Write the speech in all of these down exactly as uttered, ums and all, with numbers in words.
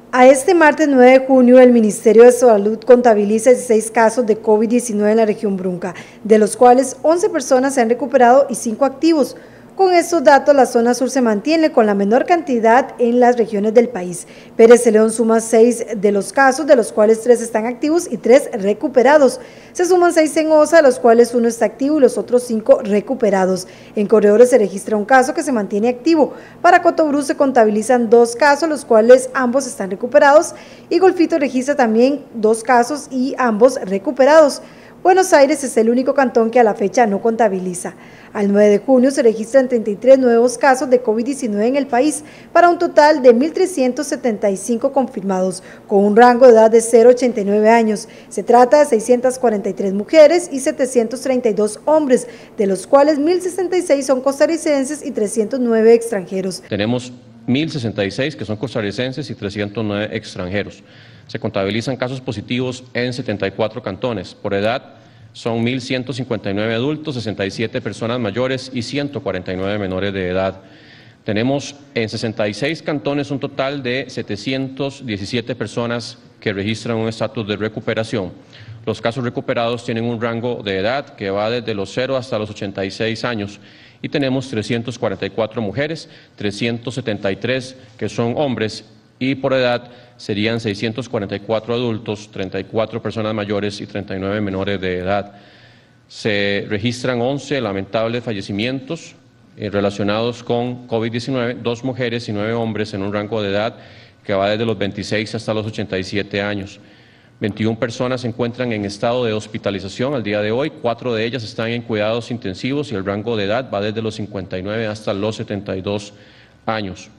A este martes nueve de junio, el Ministerio de Salud contabiliza dieciséis casos de COVID diecinueve en la región Brunca, de los cuales once personas se han recuperado y cinco activos. Con estos datos, la zona sur se mantiene con la menor cantidad en las regiones del país. Pérez Celedón suma seis de los casos, de los cuales tres están activos y tres recuperados. Se suman seis en Osa, de los cuales uno está activo y los otros cinco recuperados. En Corredores se registra un caso que se mantiene activo. Para Cotobruz se contabilizan dos casos, los cuales ambos están recuperados. Y Golfito registra también dos casos y ambos recuperados. Buenos Aires es el único cantón que a la fecha no contabiliza. Al nueve de junio se registran treinta y tres nuevos casos de COVID diecinueve en el país, para un total de mil trescientos setenta y cinco confirmados, con un rango de edad de cero a ochenta y nueve años. Se trata de seiscientas cuarenta y tres mujeres y setecientos treinta y dos hombres, de los cuales mil sesenta y seis son costarricenses y trescientos nueve extranjeros. Tenemos mil sesenta y seis que son costarricenses y trescientos nueve extranjeros. Se contabilizan casos positivos en setenta y cuatro cantones. Por edad son mil ciento cincuenta y nueve adultos, sesenta y siete personas mayores y ciento cuarenta y nueve menores de edad. Tenemos en sesenta y seis cantones un total de setecientas diecisiete personas que registran un estatus de recuperación. Los casos recuperados tienen un rango de edad que va desde los cero hasta los ochenta y seis años. Y tenemos trescientas cuarenta y cuatro mujeres, trescientos setenta y tres que son hombres, y por edad serían seiscientos cuarenta y cuatro adultos, treinta y cuatro personas mayores y treinta y nueve menores de edad. Se registran once lamentables fallecimientos eh, relacionados con COVID diecinueve, dos mujeres y nueve hombres en un rango de edad que va desde los veintiséis hasta los ochenta y siete años. veintiuna personas se encuentran en estado de hospitalización al día de hoy, cuatro de ellas están en cuidados intensivos y el rango de edad va desde los cincuenta y nueve hasta los setenta y dos años.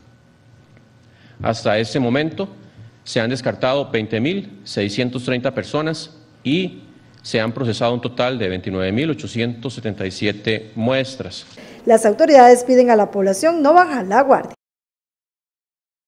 Hasta este momento se han descartado veinte mil seiscientas treinta personas y se han procesado un total de veintinueve mil ochocientas setenta y siete muestras. Las autoridades piden a la población no bajar la guardia.